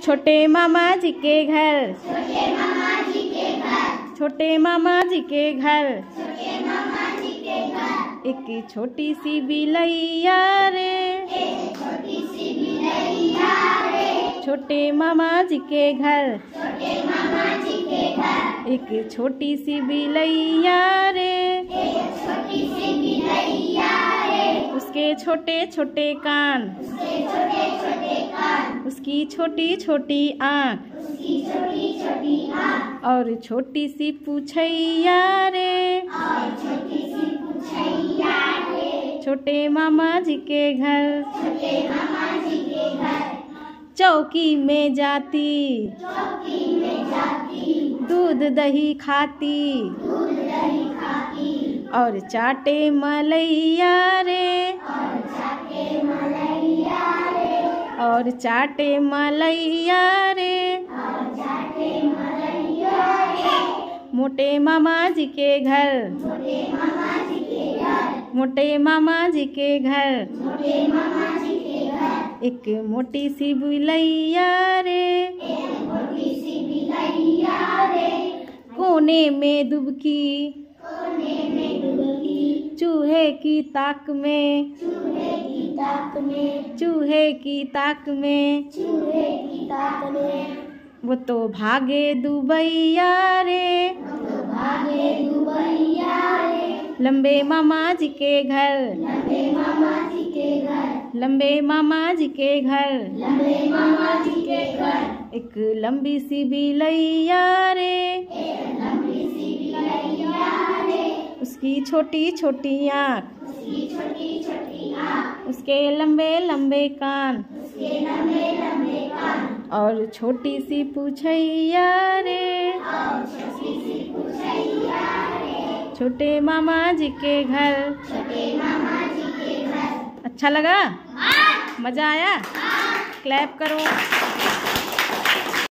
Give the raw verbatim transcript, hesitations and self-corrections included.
छोटे मामा जी के घर, छोटे मामा जी के घर, छोटे मामा जी के घर, छोटे मामा जी के घर। एक छोटी सी बिलैया रे, एक छोटी सी बिलैया रे, छोटे मामा जी के घर, छोटे मामा जी के घर। एक छोटी सी बिलैया रे, एक छोटी सी बिलैया रे, उसके छोटे छोटे कान, उसके छोटे छोटे कान, उसकी छोटी छोटी आँख, उसकी छोटी छोटी आँख, और छोटी सी पूछैया रे, और छोटी सी पूछैया रे। छोटे मामा जी के घर। छोटे मामा जी के घर, चौकी में जाती, चौकी में जाती, दूध दही खाती, दूध दही खाती, और चाटे मलैया रे, और चाटे मलैया रे, और चाटे मलैया रे। और चाटे मलैया रे। मोटे मामा जी के घर, छोटे मामा जी के घर, मोटे मामा जी के घर, छोटे मामा जी के घर। एक मोटी सी बिलैया रे, एक मोटी सी बिलैया रे, कोने में दुबकी, कोने में डुबकी, चूहे की ताक में, चूहे की ताक में, चूहे की ताक में। चूहे की ताक में। वो तो भागे दुबैया रे, तो भागे दुबैया रे, लंबे मामा जी के घर, लंबे मामा जी के घर, लंबे मामा जी के घर। लंबे मामा जी के घर। एक लंबी सी बिलैया रे, एक लंबी सी बिलैया रे, उसकी छोटी छोटी आँख, उसकी छोटी छोटी आँख, उसके लंबे लंबे कान, उसके लंबे लंबे कान, और छोटी सी पूछैया रे, और छोटी सी पूछैया रे। छोटे मामा जी के घर। छोटे मामा जी के घर। अच्छा लगा? मजा आया? क्लैप करो।